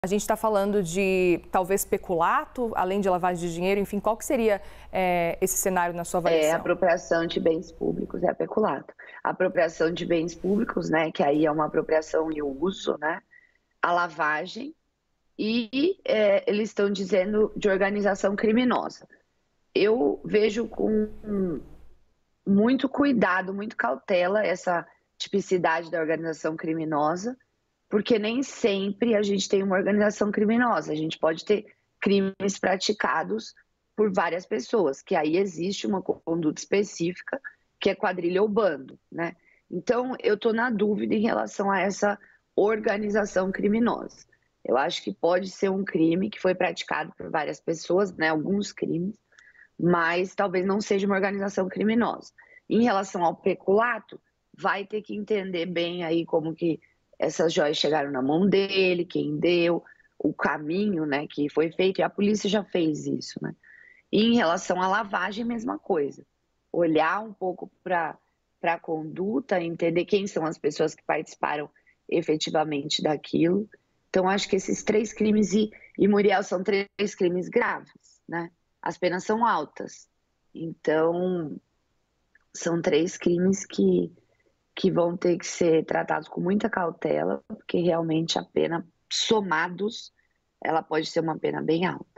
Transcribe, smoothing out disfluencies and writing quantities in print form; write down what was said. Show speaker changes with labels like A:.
A: A gente está falando de talvez peculato, além de lavagem de dinheiro, enfim, qual que seria esse cenário na sua avaliação?
B: Apropriação de bens públicos é peculato. Apropriação de bens públicos, né, que aí é uma apropriação e uso, né, a lavagem eles estão dizendo de organização criminosa. Eu vejo com muito cuidado, muito cautela essa tipicidade da organização criminosa, porque nem sempre a gente tem uma organização criminosa. A gente pode ter crimes praticados por várias pessoas, que aí existe uma conduta específica, que é quadrilha ou bando, né? Então, eu estou na dúvida em relação a essa organização criminosa. Eu acho que pode ser um crime que foi praticado por várias pessoas, né? Alguns crimes, mas talvez não seja uma organização criminosa. Em relação ao peculato, vai ter que entender bem aí como que essas joias chegaram na mão dele, quem deu, o caminho, né, que foi feito, e a polícia já fez isso, né? E em relação à lavagem, mesma coisa. Olhar um pouco para a conduta, entender quem são as pessoas que participaram efetivamente daquilo. Então, acho que esses três crimes, Muriel, são três crimes graves, né? As penas são altas. Então, são três crimes que vão ter que ser tratados com muita cautela, porque realmente a pena, somados, ela pode ser uma pena bem alta.